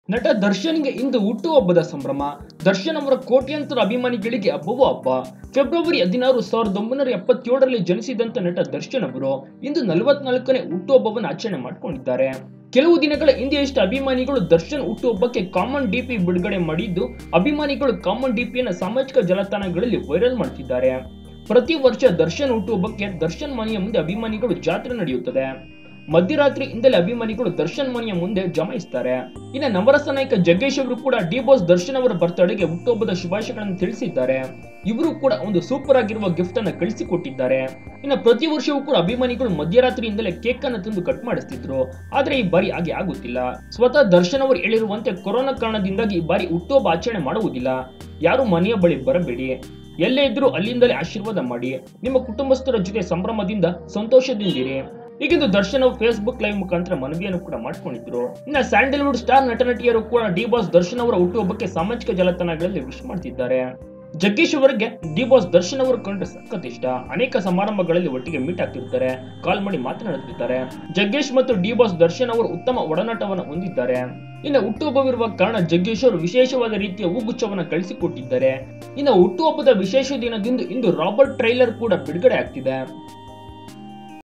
ನಟ ದರ್ಶನ್ಗೆ ಇಂದು ಹುಟ್ಟುಹಬ್ಬದ ಸಂಭ್ರಮ. ದರ್ಶನ್ ಅವರ ಕೋಟ್ಯಾಂತರ ಅಭಿಮಾನಿಗಳಿಗೆ ಹಬ್ಬವೂ ಹಬ್ಬ. ಫೆಬ್ರವರಿ 16, 1977ರಲ್ಲಿ ಜನಿಸಿದಂತ ನಟ ದರ್ಶನ್ ಅವರು ಇಂದು 44ನೇ ಹುಟ್ಟುಹಬ್ಬವನ್ನು ಆಚರಣೆ ಮಾಡಿಕೊಂಡಿದ್ದಾರೆ. ಕೆಲವು ದಿನಗಳ ಹಿಂದೆಯಷ್ಟೇ ಅಭಿಮಾನಿಗಳು ದರ್ಶನ್ ಹುಟ್ಟುಹಬ್ಬಕ್ಕೆ ಕಾಮನ್ ಡಿಪಿ ಬಿಡುಗಡೆ ಮಾಡಿದ್ದು, ಅಭಿಮಾನಿಗಳು ಕಾಮನ್ ಡಿಪಿಯನ್ನು ಸಾಮಾಜಿಕ ಜಾಲತಾಣಗಳಲ್ಲಿ ವೈರಲ್ ಮಾಡ್ತಿದ್ದಾರೆ. ಪ್ರತಿ ವರ್ಷ ದರ್ಶನ್ ಹುಟ್ಟುಹಬ್ಬಕ್ಕೆ ದರ್ಶನ್ ಮನೆಯ ಮುಂದೆ ಅಭಿಮಾನಿಗಳು ಜಾತ್ರೆ ನಡೆಯುತ್ತದೆ. ಮಧ್ಯರಾತ್ರಿಯಿಂದಲೇ ಅಭಿಮಾನಿಗಳು ದರ್ಶನ್ ಮನೆಯ ಮುಂದೆ ಜಮಾಯಿಸುತ್ತಾರೆ. ಇನ್ನು ನವರಸ ನಾಯಕ ಜಗ್ಗೇಶ್ ಅವರು ಕೂಡ ಡಿಬಾಸ್ ದರ್ಶನ್ ಅವರ ಬರ್ತ್ಡೇಗೆ ಹುಟ್ಟುಹಬ್ಬದ ಶುಭಾಶಯಗಳನ್ನು ತಿಳಿಸಿದ್ದಾರೆ. ಇವರು ಕೂಡ ಒಂದು ಸೂಪರ್ ಆಗಿರುವ ಗಿಫ್ಟ್ ಅನ್ನು ಕಳಿಸಿಕೊಟ್ಟಿದ್ದಾರೆ. ಇನ್ನು ಪ್ರತಿ ವರ್ಷವೂ ಕೂಡ ಅಭಿಮಾನಿಗಳು ಮಧ್ಯರಾತ್ರಿಯಿಂದಲೇ ಕೇಕ್ ಅನ್ನು ತಂದು ಕಟ್ ಮಾಡಿಸ್ತಿದ್ರು. ಆದ್ರೆ ಈ ಬಾರಿ ಹಾಗೆ ಆಗುತ್ತಿಲ್ಲ. ಸ್ವತಃ ದರ್ಶನ್ ಅವರು ಹೇಳಿರುವಂತೆ ಕೊರೋನಾ ಕಾರಣದಿಂದಾಗಿ ಈ ಬಾರಿ ಹುಟ್ಟುಹಬ್ಬ ಆಚರಣೆ ಮಾಡುವುದಿಲ್ಲ. ಯಾರು ಮನೆಯ ಬಳಿ ಬರಬೇಡಿ, ಎಲ್ಲೇ ಇದ್ರೂ ಅಲ್ಲಿಂದಲೇ ಆಶೀರ್ವಾದ ಮಾಡಿ, ನಿಮ್ಮ ಕುಟುಂಬಸ್ಥರ ಜೊತೆ ಸಂಭ್ರಮದಿಂದ ಸಂತೋಷದಿಂದಿರಿ ಹೀಗೆಂದು ದರ್ಶನ್ ಅವರು ಫೇಸ್ಬುಕ್ ಲೈವ್ ಮುಖಾಂತರ ಮನವಿಯನ್ನು ಕೂಡ ಮಾಡಿಕೊಂಡಿದ್ರು. ಇನ್ನು ಸ್ಯಾಂಡಲ್ವುಡ್ ಸ್ಟಾರ್ ನಟ ನಟಿಯರು ಕೂಡ ಡಿಬಾಸ್ ದರ್ಶನ್ ಅವರ ಹುಟ್ಟುಹಬ್ಬಕ್ಕೆ ಸಾಮಾಜಿಕ ಜಾಲತಾಣಗಳಲ್ಲಿ ವಿಶ್ ಮಾಡ್ತಿದ್ದಾರೆ. ಜಗ್ಗೇಶ್ ಅವರಿಗೆ ಡಿಬಾಸ್ ದರ್ಶನ್ ಅವರು ಕಂಡ್ರೆ ಸಖತ್ ಇಷ್ಟ. ಅನೇಕ ಸಮಾರಂಭಗಳಲ್ಲಿ ಒಟ್ಟಿಗೆ ಮೀಟ್ ಆಗ್ತಿರ್ತಾರೆ, ಕಾಲ್ ಮಾಡಿ ಮಾತನಾಡುತ್ತಿದ್ದಾರೆ. ಜಗ್ಗೇಶ್ ಮತ್ತು ಡಿಬಾಸ್ ದರ್ಶನ್ ಅವರು ಉತ್ತಮ ಒಡನಾಟವನ್ನು ಹೊಂದಿದ್ದಾರೆ. ಇನ್ನು ಹುಟ್ಟುಹಬ್ಬವಿರುವ ಕಾರಣ ಜಗ್ಗೇಶ್ ಅವರು ವಿಶೇಷವಾದ ರೀತಿಯ ಹೂಗುಚ್ಛವನ್ನು ಕಳಿಸಿಕೊಟ್ಟಿದ್ದಾರೆ. ಇನ್ನು ಹುಟ್ಟುಹಬ್ಬದ ವಿಶೇಷ ದಿನದಿಂದ ಇಂದು ರಾಬರ್ಟ್ ಟ್ರೈಲರ್ ಕೂಡ ಬಿಡುಗಡೆ ಆಗ್ತಿದೆ.